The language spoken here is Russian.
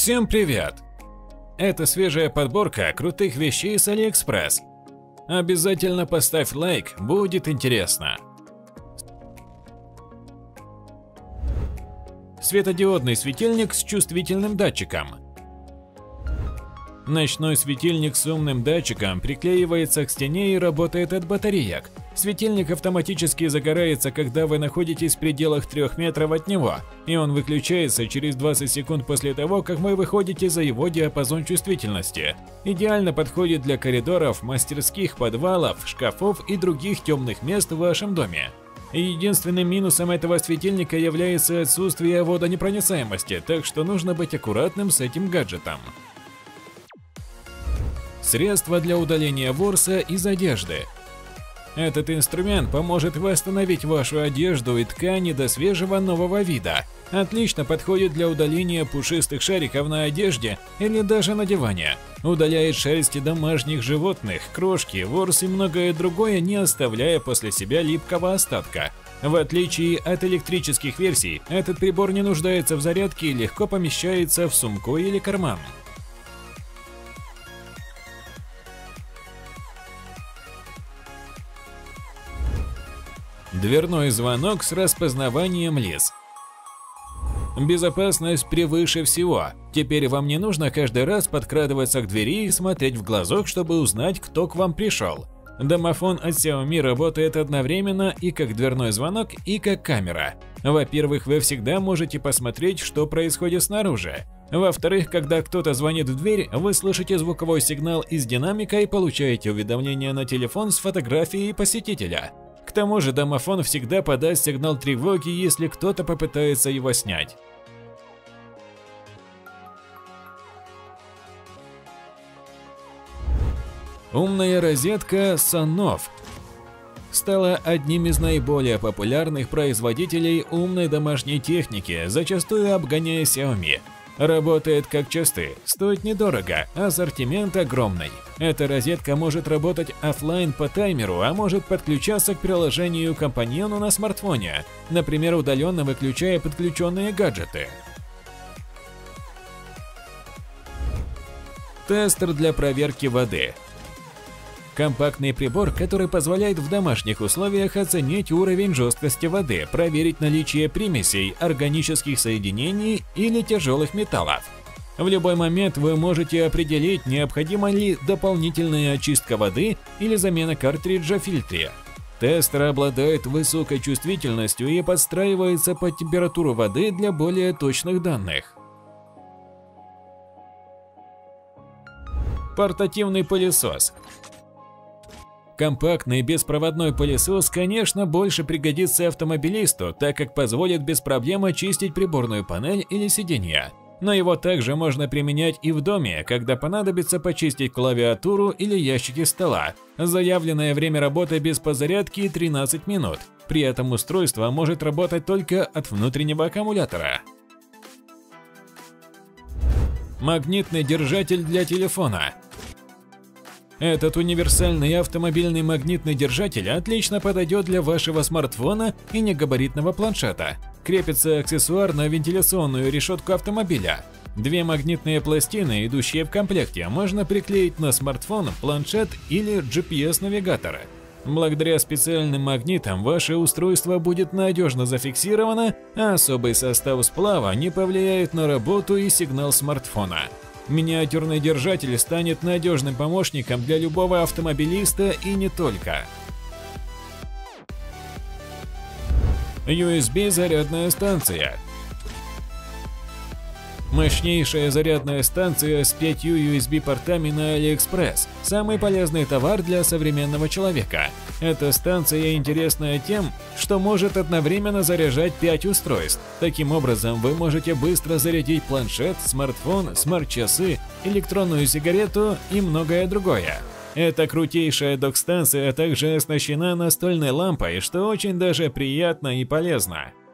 Всем привет! Это свежая подборка крутых вещей с AliExpress. Обязательно поставь лайк, будет интересно. Светодиодный светильник с чувствительным датчиком. Ночной светильник с умным датчиком приклеивается к стене и работает от батареек. Светильник автоматически загорается, когда вы находитесь в пределах 3 метров от него, и он выключается через 20 секунд после того, как вы выходите за его диапазон чувствительности. Идеально подходит для коридоров, мастерских, подвалов, шкафов и других темных мест в вашем доме. Единственным минусом этого светильника является отсутствие водонепроницаемости, так что нужно быть аккуратным с этим гаджетом. Средство для удаления ворса из одежды. Этот инструмент поможет восстановить вашу одежду и ткани до свежего нового вида. Отлично подходит для удаления пушистых шариков на одежде или даже на диване. Удаляет шерсть домашних животных, крошки, ворс и многое другое, не оставляя после себя липкого остатка. В отличие от электрических версий, этот прибор не нуждается в зарядке и легко помещается в сумку или карман. Дверной звонок с распознаванием лиц. Безопасность превыше всего. Теперь вам не нужно каждый раз подкрадываться к двери и смотреть в глазок, чтобы узнать, кто к вам пришел. Домофон от Xiaomi работает одновременно и как дверной звонок, и как камера. Во-первых, вы всегда можете посмотреть, что происходит снаружи. Во-вторых, когда кто-то звонит в дверь, вы слышите звуковой сигнал из динамика и получаете уведомление на телефон с фотографией посетителя. К тому же домофон всегда подаст сигнал тревоги, если кто-то попытается его снять. Умная розетка Sonoff стала одним из наиболее популярных производителей умной домашней техники, зачастую обгоняя Xiaomi. Работает как часы, стоит недорого, ассортимент огромный. Эта розетка может работать офлайн по таймеру, а может подключаться к приложению-компаньону на смартфоне, например, удаленно выключая подключенные гаджеты. Тестер для проверки воды. Компактный прибор, который позволяет в домашних условиях оценить уровень жесткости воды, проверить наличие примесей, органических соединений или тяжелых металлов. В любой момент вы можете определить, необходима ли дополнительная очистка воды или замена картриджа в фильтре. Тестер обладает высокой чувствительностью и подстраивается под температуру воды для более точных данных. Портативный пылесос. Компактный беспроводной пылесос, конечно, больше пригодится автомобилисту, так как позволит без проблем очистить приборную панель или сиденье. Но его также можно применять и в доме, когда понадобится почистить клавиатуру или ящики стола. Заявленное время работы без подзарядки 13 минут. При этом устройство может работать только от внутреннего аккумулятора. Магнитный держатель для телефона. Этот универсальный автомобильный магнитный держатель отлично подойдет для вашего смартфона и негабаритного планшета. Крепится аксессуар на вентиляционную решетку автомобиля. Две магнитные пластины, идущие в комплекте, можно приклеить на смартфон, планшет или GPS-навигатор. Благодаря специальным магнитам ваше устройство будет надежно зафиксировано, а особый состав сплава не повлияет на работу и сигнал смартфона. Миниатюрный держатель станет надежным помощником для любого автомобилиста и не только. USB-зарядная станция. Мощнейшая зарядная станция с 5 USB-портами на AliExpress – самый полезный товар для современного человека. Эта станция интересная тем, что может одновременно заряжать 5 устройств. Таким образом, вы можете быстро зарядить планшет, смартфон, смарт-часы, электронную сигарету и многое другое. Эта крутейшая док-станция также оснащена настольной лампой, что очень даже приятно и полезно.